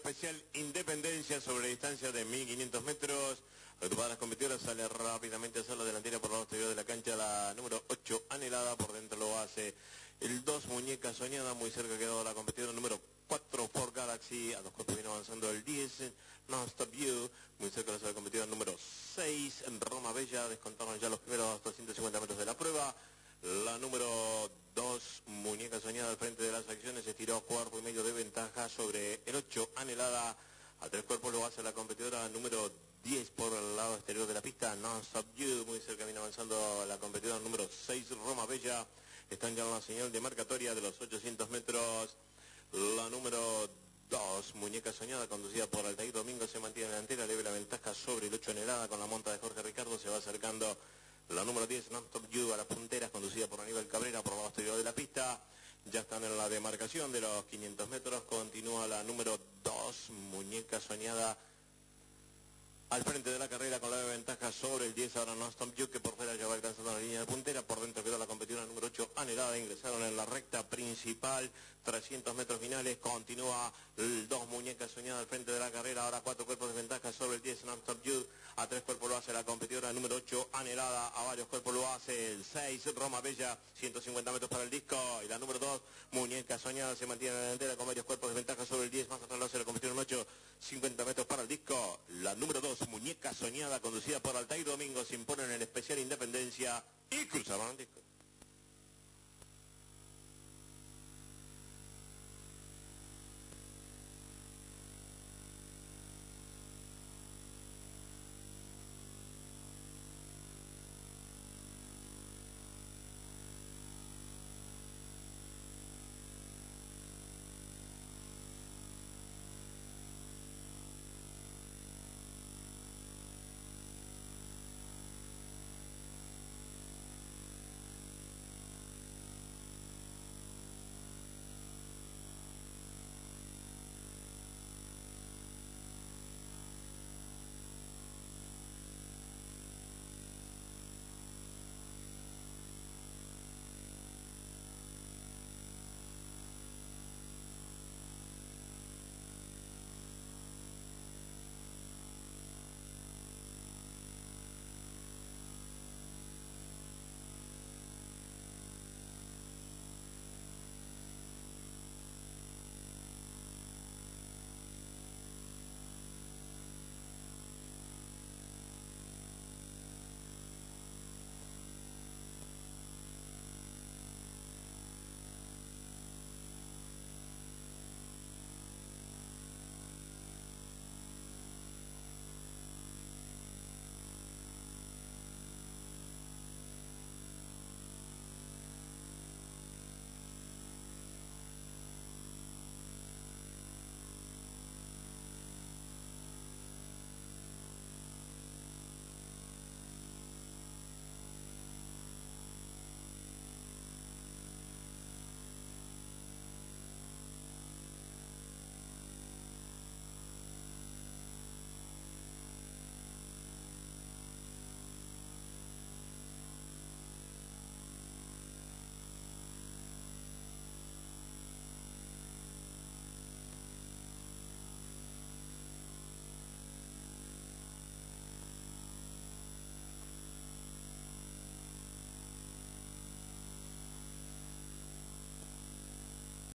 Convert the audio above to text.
especial Independencia sobre distancia de 1500 metros. Agrupadas las competidoras, sale rápidamente a hacer la delantera por la exterior de la cancha, la número 8, Anhelada, por dentro lo hace el 2, Muñeca Soñada, muy cerca ha quedado la competidora número 4, Ford Galaxy, a 2 cuerpos viene avanzando el 10, Non-Stop You, muy cerca de la competidora número 6, Roma Bella, descontaron ya los primeros 250 metros de la prueba. La número 2, Muñeca Soñada, al frente de las acciones, estiró cuerpo y medio de ventaja sobre el 8, Anhelada. A 3 cuerpos lo hace la competidora número 10 por el lado exterior de la pista, Non-Stop You. Muy cerca viene avanzando la competidora número 6, Roma Bella. Están ya en la señal de marcatoria de los 800 metros. La número 2, Muñeca Soñada, conducida por Altair Domingo, se mantiene delantera, le ve la ventaja sobre el 8, Anhelada, con la monta de Jorge Ricardo, se va acercando la número 10, Non-Stop You, a las punteras, conducida por Aníbal Cabrera, por el lado exterior de la pista. Ya están en la demarcación de los 500 metros, continúa la número 2, Muñeca Soñada, al frente de la carrera con la ventaja sobre el 10, ahora Non-Stop You, que por fuera ya va alcanzando la línea de puntera, por dentro quedó la competidora número 8, Anhelada, ingresaron en la recta principal, 300 metros finales, continúa el 2, Muñeca Soñada al frente de la carrera, ahora 4 cuerpos de ventaja sobre el 10, Non-Stop You, a 3 cuerpos lo hace la competidora número 8, Anhelada, a varios cuerpos lo hace el 6, Roma Bella, 150 metros para el disco, y la número 2, Muñeca Soñada, se mantiene en la delantera con varios cuerpos de ventaja sobre el 10, más atrás lo hace la competidora número 8, 50 metros para el disco, la número 2, Muñeca Soñada, conducida por Altair Domingo, se impone en el especial Independencia y cruzaban el disco.